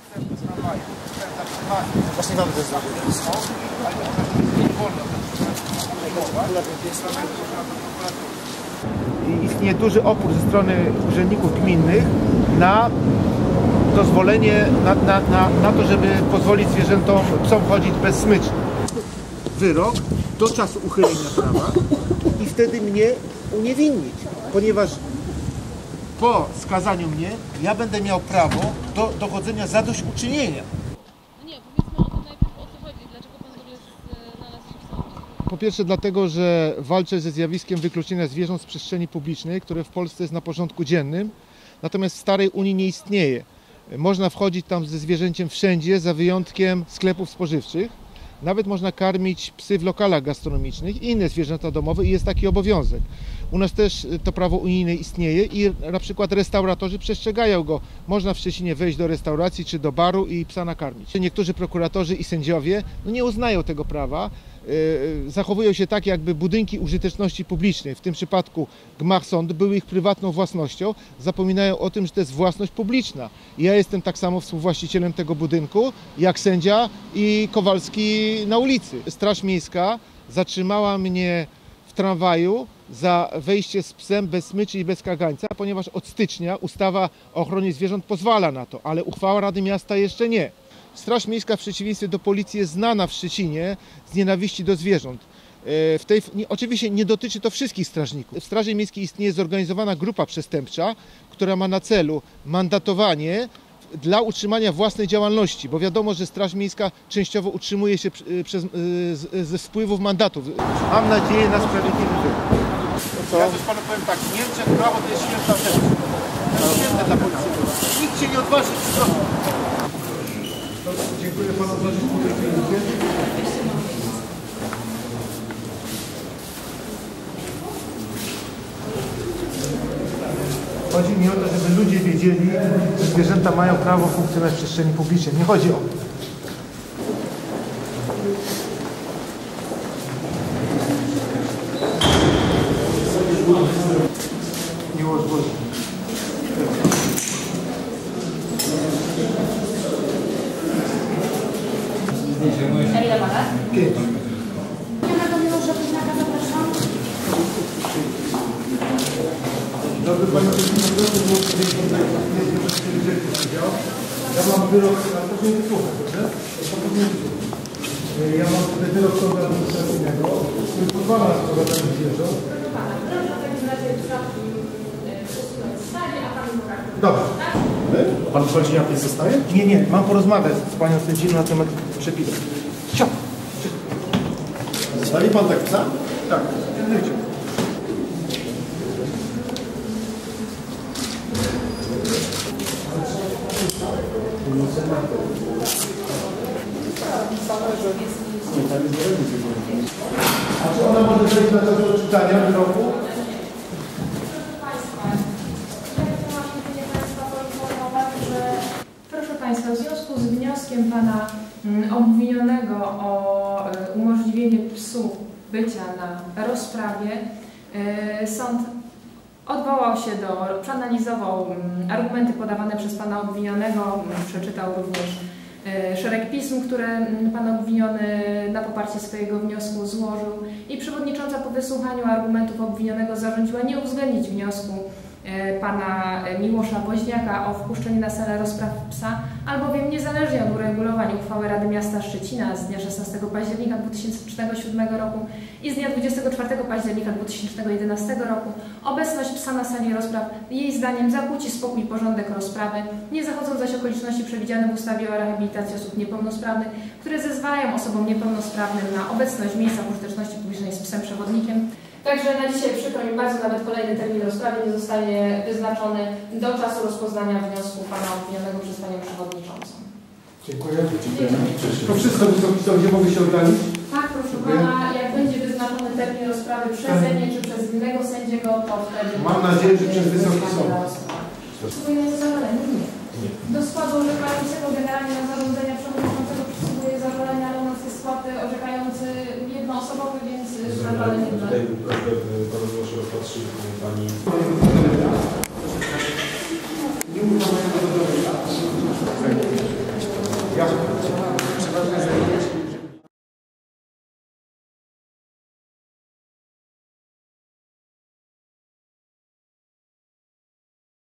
Właśnie mamy to zrobić. Istnieje duży opór ze strony urzędników gminnych na dozwolenie na to, żeby pozwolić zwierzętom, psom chodzić bez smyczy. Wyrok do czasu uchylenia prawa i wtedy mnie uniewinnić, ponieważ po skazaniu mnie ja będę miał prawo do dochodzenia zadośćuczynienia. No nie, powiedzmy o tym najpierw, o co chodzi, dlaczego pan w ogóle znalazł się w sądzie? Po pierwsze dlatego, że walczę ze zjawiskiem wykluczenia zwierząt z przestrzeni publicznej, które w Polsce jest na porządku dziennym, natomiast w starej Unii nie istnieje. Można wchodzić tam ze zwierzęciem wszędzie, za wyjątkiem sklepów spożywczych. Nawet można karmić psy w lokalach gastronomicznych i inne zwierzęta domowe i jest taki obowiązek. U nas też to prawo unijne istnieje i na przykład restauratorzy przestrzegają go. Można w Szczecinie wejść do restauracji czy do baru i psa nakarmić. Niektórzy prokuratorzy i sędziowie nie uznają tego prawa. Zachowują się tak, jakby budynki użyteczności publicznej, w tym przypadku gmach sądu, były ich prywatną własnością. Zapominają o tym, że to jest własność publiczna. Ja jestem tak samo współwłaścicielem tego budynku, jak sędzia i Kowalski na ulicy. Straż Miejska zatrzymała mnie w tramwaju za wejście z psem bez smyczy i bez kagańca, ponieważ od stycznia ustawa o ochronie zwierząt pozwala na to, ale uchwała Rady Miasta jeszcze nie. Straż Miejska w przeciwieństwie do policji jest znana w Szczecinie z nienawiści do zwierząt. Oczywiście nie dotyczy to wszystkich strażników. W Straży Miejskiej istnieje zorganizowana grupa przestępcza, która ma na celu mandatowanie dla utrzymania własnej działalności, bo wiadomo, że Straż Miejska częściowo utrzymuje się ze wpływów mandatów. Mam nadzieję na sprawiedliwy wyrok. Ja też panu powiem tak, w Niemczech prawo to jest święta rzecz. To jest święte dla policji. Nikt się nie odważy przykroczyć. Dziękuję panu za życzenie. Chodzi mi o to, żeby ludzie wiedzieli, że zwierzęta mają prawo funkcjonować w przestrzeni publicznej. Nie chodzi o to. Miłość Boże. Ile ma lat? 5. Nie ma do Miłosza Woźniaka, zapraszam. Dobry Panie ja mam wyrok, a to nie wysłuchaj, dobrze? Ja mam tutaj wyrok sądu administracyjnego, który pozwala na sprowadzanie zwierząt. Proszę w takim razie czapki usunąć z sali, a Pan pokaże. Dobrze. Pan wchodzi, jak nie zostaje? Nie, mam porozmawiać z Panią sędziną na temat przepisów. Ciao. Zostali Pan tak psa? Tak, pilnujcie. A czy ona może wejść na czas odczytania wyroku? Proszę Państwa, w związku z wnioskiem Pana obwinionego o umożliwienie psu bycia na rozprawie, sąd odwołał się przeanalizował argumenty podawane przez Pana obwinionego, przeczytał również szereg pism, które Pan obwiniony na poparcie swojego wniosku złożył i przewodnicząca po wysłuchaniu argumentów obwinionego zarządziła nie uwzględnić wniosku Pana Miłosza Woźniaka o wpuszczenie na salę rozpraw psa, albowiem niezależnie od uregulowań uchwały Rady Miasta Szczecina z dnia 16 października 2007 roku i z dnia 24 października 2011 roku obecność psa na sali rozpraw jej zdaniem zakłóci spokój i porządek rozprawy, nie zachodzą zaś okoliczności przewidziane w ustawie o rehabilitacji osób niepełnosprawnych, które zezwalają osobom niepełnosprawnym na obecność w miejscach użyteczności publicznej z psem przewodnikiem. Także na dzisiaj przykro mi bardzo, nawet kolejny termin rozprawy nie zostanie wyznaczony do czasu rozpoznania wniosku Pana obwinionego przez Panią Przewodniczącą. Dziękuję. To wszystko Wysoki Sądzie mogę się oddalić? Tak, proszę Pana, jak będzie wyznaczony termin rozprawy przeze mnie czy przez innego sędziego, to wtedy... Mam nadzieję, że przez Wysoki Sąd. Przysługuje zażalenie? Nie. Do składu orzekającego generalnie na zarządzenia przewodniczącego przysługuje zażalenie, ale u nas jest skład orzekający jednoosobowy, więc zażalenie... Tutaj proszę bardzo rozpatrzyć Pani... Nie uznam mojego Ja